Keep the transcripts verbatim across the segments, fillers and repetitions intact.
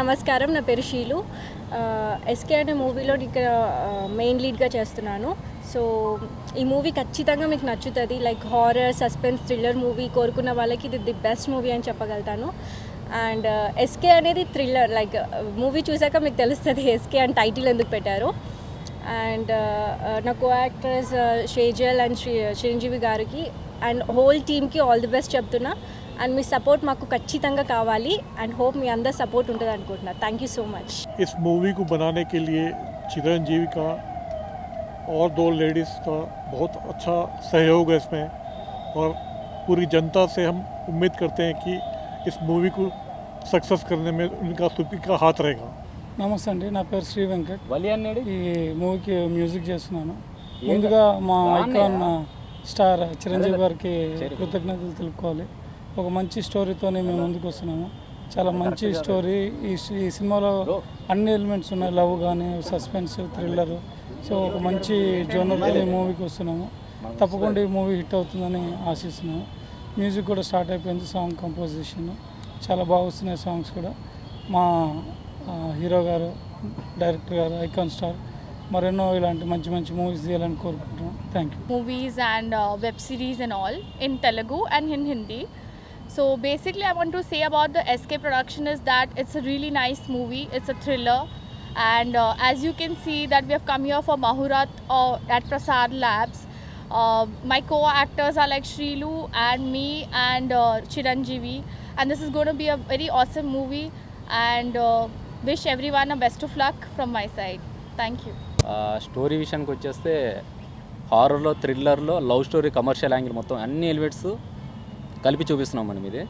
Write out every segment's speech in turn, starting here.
నమస్కారం, నా పేరు షీలు. ఎస్కే అనే మూవీలో ఇక్కడ మెయిన్ లీడ్గా చేస్తున్నాను. సో ఈ మూవీ ఖచ్చితంగా మీకు నచ్చుతుంది. Like horror, suspense, thriller movie కోరుకున్న వాళ్ళకి ఇది ది బెస్ట్ మూవీ అని చెప్పగలుగుతాను. అండ్ ఎస్కే అనేది థ్రిల్లర్. లైక్ మూవీ చూసాక మీకు తెలుస్తుంది ఎస్కే అని టైటిల్ ఎందుకు పెట్టారు. అండ్ నా co actors Shezal and Shri Chiranjeevi గారికి అండ్ హోల్ టీమ్కి ఆల్ ది బెస్ట్ చెప్తున్నా. అండ్ మీ సపోర్ట్ మాకు ఖచ్చితంగా కావాలి అండ్ హోప్ మీ అందరి సపోర్ట్ ఉంటుంది అనుకుంటున్నా. Thank you so much. इस मूवी को बनाने के लिए चिरंजीवी का और दो लेडीज़ का बहुत अच्छा सहयोग है इसमें, और पूरी जनता से हम उम्मीद करते हैं कि इस मूवी को सक्सेस करने में उनका सुपी का हाथ रहेगा। నమస్తే అండి, నా పేరు శ్రీ వెంకట్. ఈ మూవీకి మ్యూజిక్ చేస్తున్నాను. ముందుగా మా ఐకాన్ స్టార్ చిరంజీవి గారికి కృతజ్ఞతలు తెలుపుకోవాలి. ఒక మంచి స్టోరీతోనే మేము ముందుకు వస్తున్నాము. చాలా మంచి స్టోరీ. ఈ ఈ సినిమాలో అన్ని ఎలిమెంట్స్ ఉన్నాయి, లవ్ కానీ, సస్పెన్స్, థ్రిల్లర్. సో ఒక మంచి జోనర్తో ఈ మూవీకి వస్తున్నాము. తప్పకుండా ఈ మూవీ హిట్ అవుతుందని ఆశిస్తున్నాము. మ్యూజిక్ కూడా స్టార్ట్ అయిపోయింది, సాంగ్ కంపోజిషన్ చాలా బాగా వస్తున్నాయి. సాంగ్స్ కూడా మా హీరో గారు, డైరెక్టర్ గారు, ఐకాన్ స్టార్ మరెన్నో ఇలాంటి మంచి మంచి మూవీస్ తీయాలని కోరుకుంటున్నాం. Thank you. Movies and web series and all in Telugu and in Hindi. So basically I want to say about the S K production is that it's a really nice movie. It's a thriller, and uh, as you can see that we have come here for Mahurat uh, at Prasad Labs. Uh, my co-actors are like Shrilu and me and uh, Chiranjeevi, and this is going to be a very awesome movie, and uh, wish everyone a best of luck from my side. Thank you. Story విషయానికి వచ్చేస్తే హారర్లో, థ్రిల్లర్లో, love story, commercial angle మొత్తం అన్ని elements కలిపి చూపిస్తున్నాం మనం. ఇది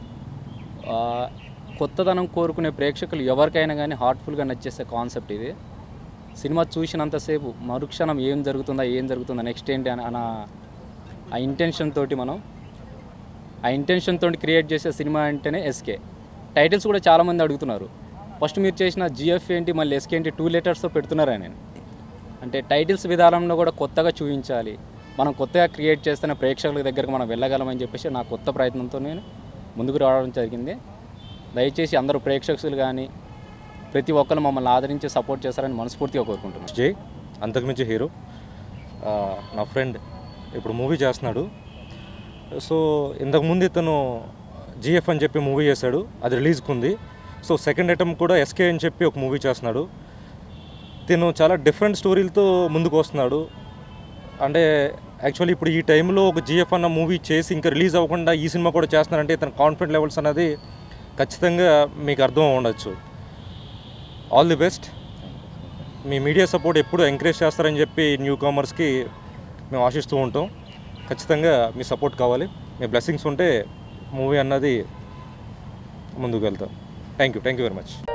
కొత్తదనం కోరుకునే ప్రేక్షకులు ఎవరికైనా కానీ హార్ట్ఫుల్గా నచ్చేసే కాన్సెప్ట్ ఇది. సినిమా చూసినంతసేపు మరుక్షణం ఏం జరుగుతుందా ఏం జరుగుతుందా నెక్స్ట్ ఏంటి అని అన్న ఆ ఇంటెన్షన్ తోటి మనం ఆ ఇంటెన్షన్ తోటి క్రియేట్ చేసే సినిమా అంటేనే ఎస్కే. టైటిల్స్ కూడా చాలామంది అడుగుతున్నారు, ఫస్ట్ మీరు చేసిన జిఎఫ్ ఏంటి, మళ్ళీ ఎస్కే ఏంటి, టూ లెటర్స్తో పెడుతున్నారా నేను అంటే టైటిల్స్ విధానంలో కూడా కొత్తగా చూపించాలి. మనం కొత్తగా క్రియేట్ చేస్తున్న ప్రేక్షకుల దగ్గరకు మనం వెళ్ళగలమని చెప్పేసి నా కొత్త ప్రయత్నంతో నేను ముందుకు రావడం జరిగింది. దయచేసి అందరూ ప్రేక్షకులు కానీ ప్రతి ఒక్కరు మమ్మల్ని ఆదరించి సపోర్ట్ చేస్తారని మనస్ఫూర్తిగా కోరుకుంటున్నాను. జై అంతకుమించి హీరో నా ఫ్రెండ్ ఇప్పుడు మూవీ చేస్తున్నాడు. సో ఇంతకుముందు ఇతను జిఎఫ్ అని చెప్పి మూవీ చేశాడు, అది రిలీజ్కి ఉంది. సో సెకండ్ అటెంప్ట్ కూడా ఎస్కే అని చెప్పి ఒక మూవీ చేస్తున్నాడు. తిను చాలా డిఫరెంట్ స్టోరీలతో ముందుకు వస్తున్నాడు. అంటే యాక్చువల్లీ ఇప్పుడు ఈ టైంలో ఒక జిఎఫ్ అన్న మూవీ చేసి ఇంకా రిలీజ్ అవ్వకుండా ఈ సినిమా కూడా చేస్తున్నారంటే ఇతను కాన్ఫిడెంట్ లెవెల్స్ అనేది ఖచ్చితంగా మీకు అర్థం ఉండొచ్చు. All the best. మీ మీడియా సపోర్ట్ ఎప్పుడు ఎంకరేజ్ చేస్తారని చెప్పి న్యూ కామర్స్కి మేము ఆశిస్తూ ఉంటాం. ఖచ్చితంగా మీ సపోర్ట్ కావాలి, మీ బ్లెస్సింగ్స్ ఉంటే మూవీ అన్నది ముందుకు వెళ్తాం. Thank you thank you very much.